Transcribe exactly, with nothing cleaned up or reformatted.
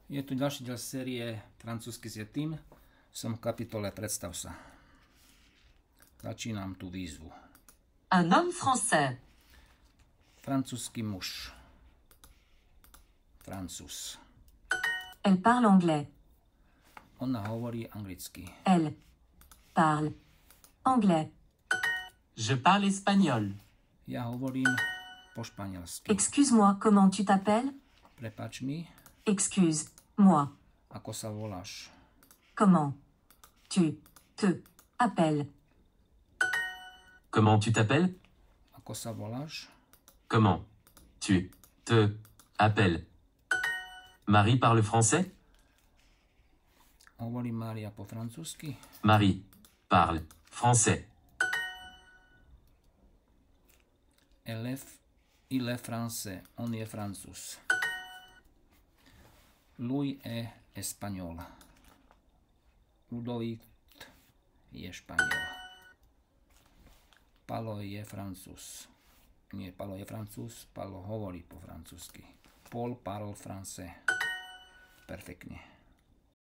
Je tu ďalší diel série Francúzsky s Yetim. Som v kapitole Predstav sa. Začínam tú výzvu. Un homme français. Francúzsky muž. Francúz. Elle parle anglais. Ona hovorí anglicky. Elle parle anglais. Je parle espagnol. Ja hovorím po španielsky. Excuse-moi, comment tu t'appelles? Prepáč mi, Excuse-moi. ako sa voláš? Comment tu te appelles? Comment tu t'appelles? Ako sa voláš? Comment tu te appelles? Marie parle français? Hovorí Mária po francúzsky? Marie parle français. Elle est, il est français, on je francúz. Louis est espagnol. Ludovic je španiel. Palo je francúz. Nie, Palo je francúz, Palo hovorí po francúzsky. Paul parle français. Perfektne.